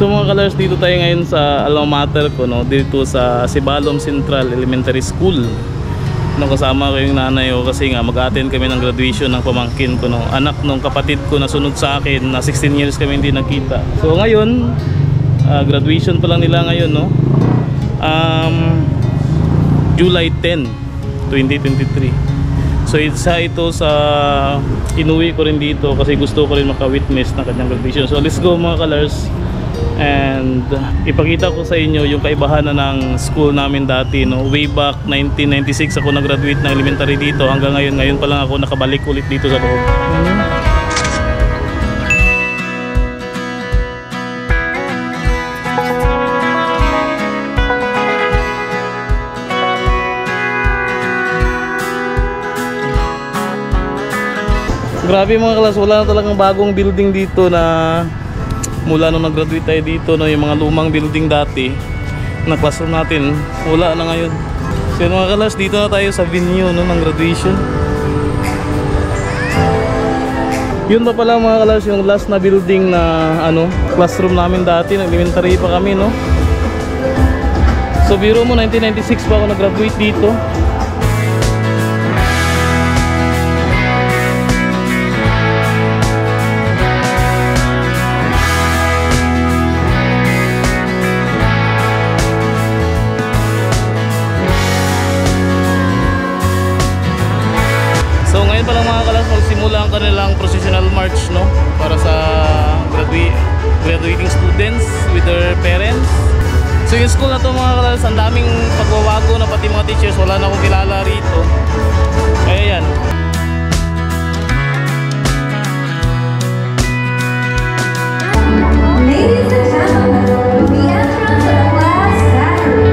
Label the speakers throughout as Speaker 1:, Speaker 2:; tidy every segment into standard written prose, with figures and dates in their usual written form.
Speaker 1: So mga kalars, dito tayo ngayon sa alma mater ko, no? Dito sa Sibalom Central Elementary School. No, kasama ko yung nanay ko kasi nga mag-attend kami ng graduation ng pamangkin ko, no? Anak nung kapatid ko na sunod sa akin, na 16 years kami hindi nagkita. So ngayon, graduation pa lang nila ngayon, no? July 10, 2023. So isa ito sa inuwi ko rin dito kasi gusto ko rin maka-witness ng kanyang graduation. So let's go mga kalars. And ipakita ko sa inyo yung kaibahan na ng school namin dati, no? Way back 1996 ako nag-graduate ng elementary dito. Hanggang ngayon pa lang ako nakabalik ulit dito sa loob. Grabe mga kalas, wala na talagang bagong building dito na mula nung nag-graduate tayo dito, no? Yung mga lumang building dati na classroom natin, wala na ngayon. So mga kalas, dito na tayo sa venue, no, ng graduation. Yun pa pala mga kalas, yung last na building na classroom namin dati, elementary pa kami, no? So biro mo, 1996 pa ako nag-graduate dito. Magsimula ang kanilang processional march, no, para sa graduating students with their parents. So yung school na to mga kalas, ang daming pagwawago na, pati mga teachers wala na akong kilala rito. Kaya yan.
Speaker 2: Ladies and gentlemen, the entrance of the class Saturday.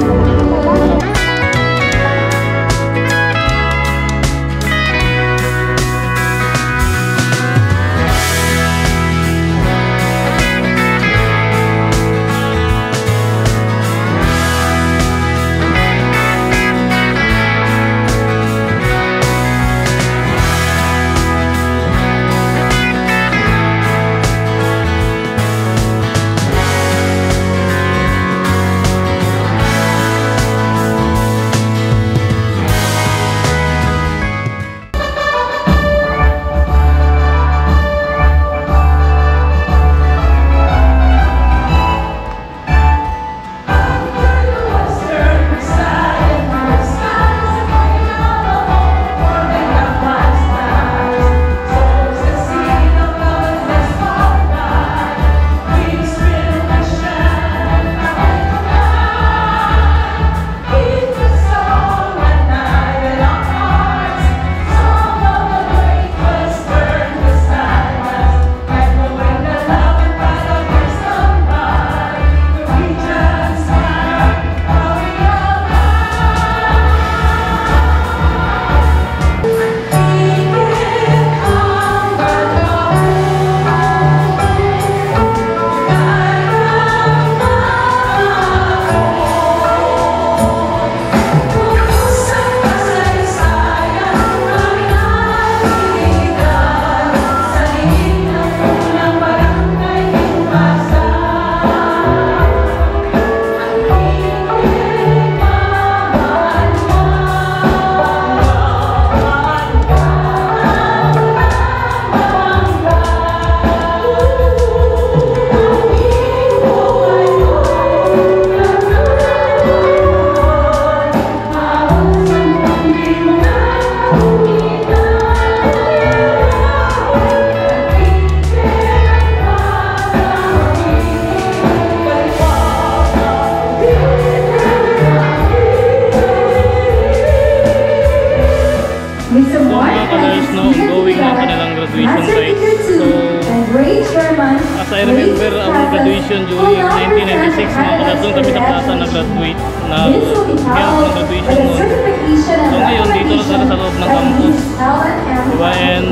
Speaker 1: As I remember, our graduation during 1996, mga kalasong kami naplasa na graduate na health ng graduation noon. So ngayon, dito na sa loob ng campus. Diba? And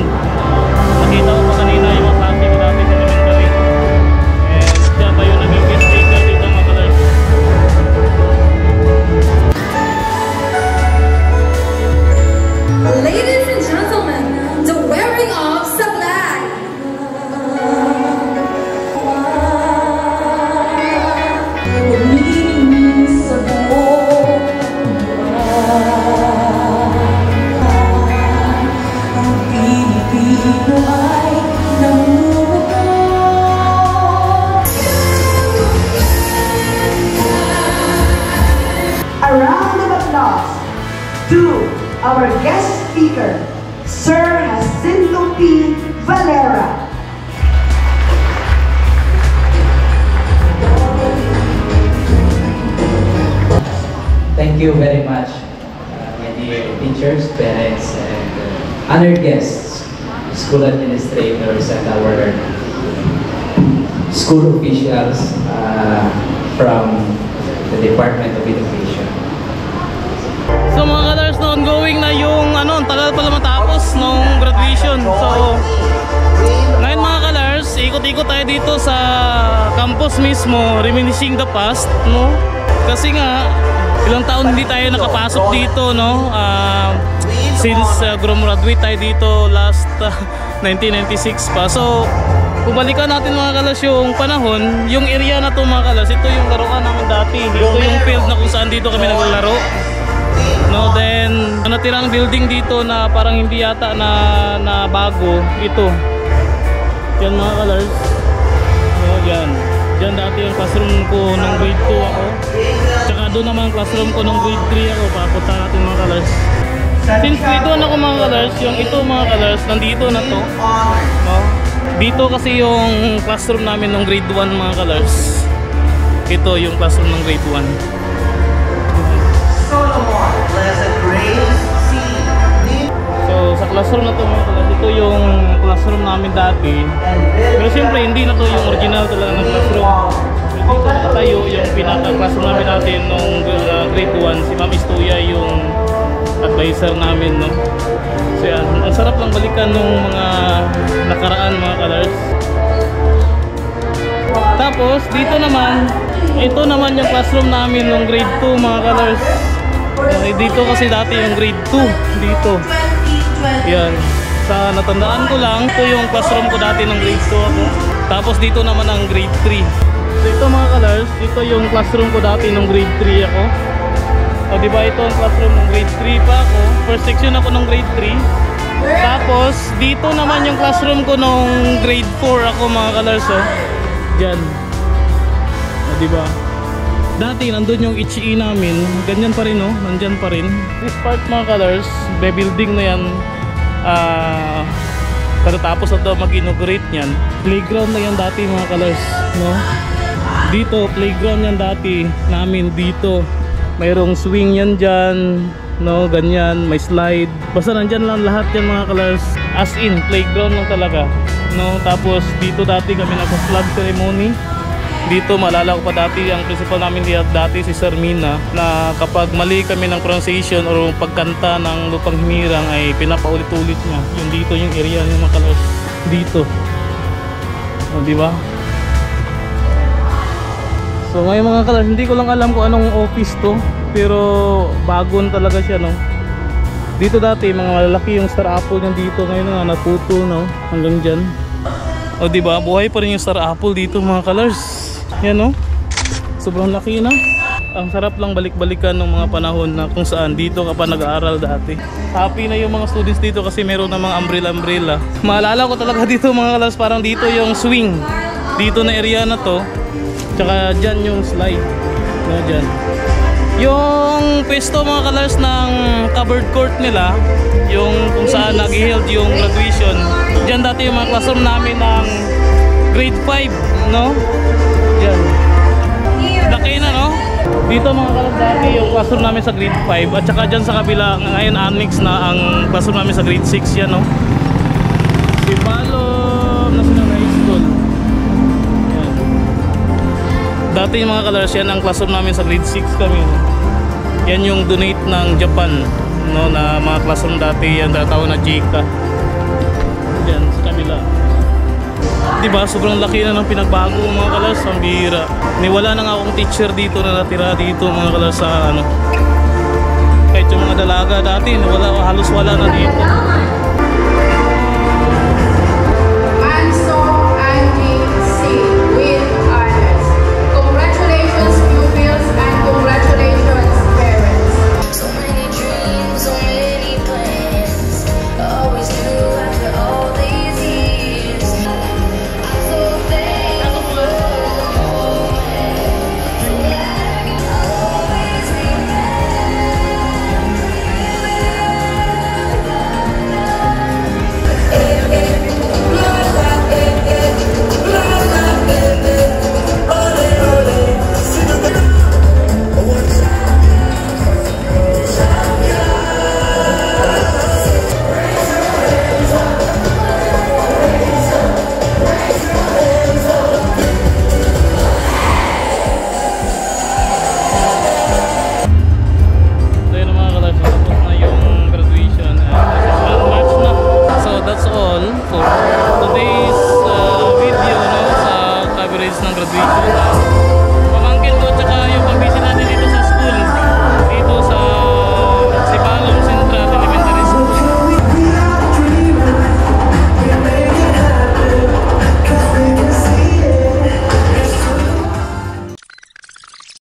Speaker 1: nakita ko pa kanina yung mga klase ko dati sa elementary. And siya pa yung naging guest speaker dito mga kalasong.
Speaker 2: Ladies and gentlemen, the wearing of the flag.
Speaker 3: our guest speaker, Sir Jacinto P. Valera.
Speaker 4: Thank you very much, my dear teachers, parents, and honored guests, school administrators, and our school officials from the Department of Education.
Speaker 1: So mga colors, na ongoing na yung ano, ang tagal pala matapos nung graduation. So ngayon mga colors, ikot-ikot tayo dito sa campus mismo, reminiscing the past, no? Kasi nga ilang taon hindi tayo nakapasok dito, no? Since graduate tayo dito last 1996 pa. So bumalikan natin mga kalas yung panahon, yung area na to mga kalas, ito yung laruan namin dati. Ito yung field na kung saan dito kami naglalaro. No, then natirang building dito na parang hindi yata na bago. Ito. Yan mga colors. No, yan. Diyan dati yung classroom ko nung grade 2 ako. Tsaka doon naman classroom ko nung grade 3 ako. Papunta natin mga colors. Since grade 1 ako mga colors, yung ito mga colors, nandito na to. No? Dito kasi yung classroom namin nung grade 1 mga colors. Ito yung classroom ng grade 1. So sa classroom na to mga colors, ito yung classroom namin dati. Pero siyempre hindi na to yung original talaga ng classroom. Dito nakatayo yung pinaka-classroom namin natin nung grade 1. Si Ma'am Istuya yung advisor namin, no? So yan, ang sarap lang balikan nung mga nakaraan mga colors. Tapos dito naman, ito naman yung classroom namin nung grade 2 mga colors. Okay, dito kasi dati yung grade 2 dito. Yan. Sa natandaan ko lang, ito yung classroom ko dati nung grade 2 ako. Tapos dito naman ang grade 3. So ito mga colors, ito yung classroom ko dati nung grade 3 ako. O diba ito ang classroom nung grade 3 pa ako. First section ako nung grade 3. Tapos dito naman yung classroom ko nung grade 4 ako mga colors, oh. Diyan. O diba? Dati nandun yung HE namin, ganyan pa rin, no? Nandyan pa rin. This part mga colors, building na yan, katatapos na ito mag-inaugurate yan. Playground na yan dati mga colors, no? Dito, playground yan dati namin dito. Mayroong swing yan dyan, no? Ganyan, may slide. Basta nandyan lang lahat yan mga colors. As in, playground lang talaga, no? Tapos dito dati kami nagpa-flag ceremony. Dito maalala ko pa dati ang principal namin dati si Sir Mina, na kapag mali kami ng pronunciation or pagkanta ng Lupang Himirang ay pinapaulit-ulit niya. Yung dito yung area ng mga colors dito. O, di ba? So ngayon mga colors, hindi ko lang alam kung anong office to, pero bagon talaga siya, no. Dito dati mga malalaki yung star apple yung dito, ngayon nga natuto, no, hanggang diyan. O di ba? Buhay pa rin yung star apple dito mga colors. Yan, no? Sobrang laki na. Ang sarap lang balik-balikan ng mga panahon na kung saan dito ka pa nag-aaral dati. Happy na yung mga students dito kasi meron na mga umbrella. Maalala ko talaga dito mga kalas, parang dito yung swing. Dito na area na to. Tsaka dyan yung slide. No, dyan. Yung pwesto mga kalas ng covered court nila, yung kung saan nag-held yung graduation. Dyan dati yung mga classroom namin ng grade 5, no? Diyan. Laki na, no? Dito mga kalas dati yung classroom namin sa grade 5. At saka dyan sa kabila, ngayon annex na ang classroom namin sa grade 6 yan, no? Sipalo National High School. Yan. Dati yung mga kalas yan ang classroom namin sa grade 6 kami, no? Yan yung donate ng Japan, no? Na mga classroom dati yan, tatawag na JICA. Yan sa kabila. Diba, sobrang laki na ng pinagbago mga kalas, ang bihira. Wala na nga akong teacher dito na natira dito mga kalas sa ano. Kahit yung mga dalaga dati, halos wala na dito.